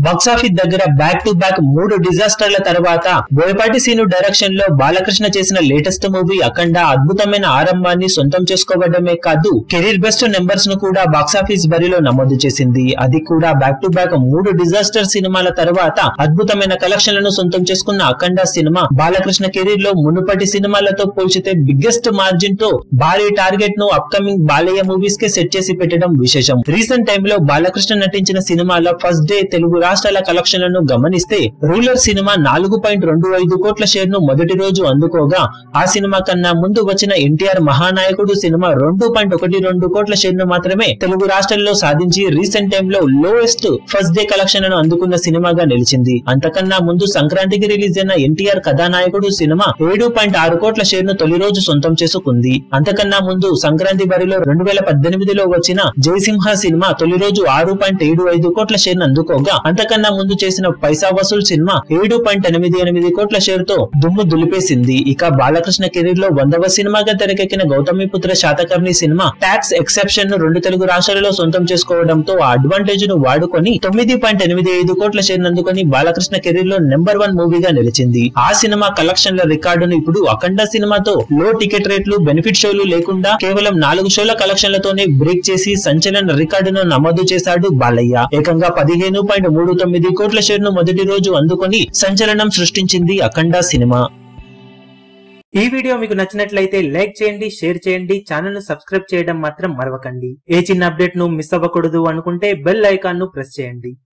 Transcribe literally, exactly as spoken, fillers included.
Box office దగ్గర back to back మూడు డిజాస్టర్ల తర్వాత బోయపాటి సీను డైరెక్షన్ లో బాలకృష్ణ చేసిన లేటెస్ట్ మూవీ అఖండ అద్భుతమైన ఆరంభాన్ని సొంతం చేసుకోవడమే కాదు, కెరీర్ బెస్ట్ నెంబర్స్ ను కూడా బాక్సాఫీస్ బరిలో నమోదు చేసింది. అది కూడా బ్యాక్ టు బ్యాక్ మూడు డిజాస్టర్ సినిమాల తర్వాత అద్భుతమైన కలెక్షన్లను సొంతం చేసుకున్న అఖండ సినిమా బాలకృష్ణ కెరీర్ లో మునుపటి సినిమాలతో పోల్చితే బిగ్గెస్ట్ మార్జిన్ తో భారీ టార్గెట్ ను అప్కమింగ్ బాలయ్య మూవీస్ కే సెట్ చేసి పెట్టడం విశేషం. రీసెంట్ టైమ్ లో బాలకృష్ణ నటించిన సినిమాల ఫస్ట్ డే తెలుగు రాష్ట్రాల కలెక్షన్లను గమనిస్తే రూలర్ సినిమా నాలుగు పాయింట్ రెండు ఐదు కోట్ల షేర్ ను మొదటి రోజు అందుకోగా, ఆ సినిమా కన్నా ముందు వచ్చిన ఎన్టీఆర్ మహానాయకుడు సినిమా రెండు పాయింట్ ఒకటి రెండు కోట్ల షేర్ ను మాత్రమే తెలుగు రాష్ట్రాల్లో సాధించి రీసెంట్ టైమ్ లో లోయెస్ట్ ఫస్ట్ డే కలెక్షన్లను అందుకున్న సినిమాగా నిలిచింది. అంతకన్నా ముందు సంక్రాంతికి రిలీజ్ అయిన ఎన్టీఆర్ కథానాయకుడు సినిమా ఏడు పాయింట్ ఆరు కోట్ల షేర్ ను తొలి రోజు సొంతం చేసుకుంది. అంతకన్నా ముందు సంక్రాంతి బరిలో రెండు వేల పద్దెనిమిదిలో వచ్చిన జయసింహ సినిమా తొలి రోజు ఆరు పాయింట్ ఏడు ఐదు కోట్ల షేర్ ను అందుకోగా, అంతకన్నా ముందు చేసిన పైసా వసూల్ సినిమా ఏడు పాయింట్ ఎనిమిది ఎనిమిది కోట్ల షేర్ తో దుమ్ము దులిపేసింది. ఇక బాలకృష్ణ కెరీర్ లో వందవ సినిమాగా తెరకెక్కిన గౌతమిపుత్ర శాతకర్ణి సినిమా ట్యాక్స్ ఎక్సెప్షన్ ను రెండు తెలుగు రాష్ట్రాలలో సొంతం చేసుకోవడంతో ఆ అడ్వాంటేజ్ ను వాడుకొని తొమ్మిది పాయింట్ ఎనిమిది ఐదు కోట్ల షేర్ అందుకొని బాలకృష్ణ కెరీర్ లో నెంబర్ వన్ మూవీగా నిలిచింది. ఆ సినిమా కలెక్షన్ల రికార్డును ఇప్పుడు అఖండ సినిమాతో లో టికెట్ రేట్లు, బెనిఫిట్ షోలు లేకుండా కేవలం నాలుగు షోల కలెక్షన్లతోనే బ్రేక్ చేసి సంచలన రికార్డును నమోదు చేశాడు బాలయ్య. ఏకంగా పదిహేను పాయింట్ మూడు తొమ్మిది కోట్ల షేర్ ను మొదటి రోజు అందుకొని సంచలనం సృష్టించింది అఖండ సినిమా. ఈ వీడియో మీకు నచ్చినట్లయితే లైక్ చేయండి, షేర్ చేయండి, ఛానల్ ను సబ్స్క్రైబ్ చేయడం మాత్రం మరవకండి. ఏ చిన్న అప్డేట్ ను మిస్ అవ్వకూడదు అనుకుంటే బెల్ ఐకాన్ ను ప్రెస్ చేయండి.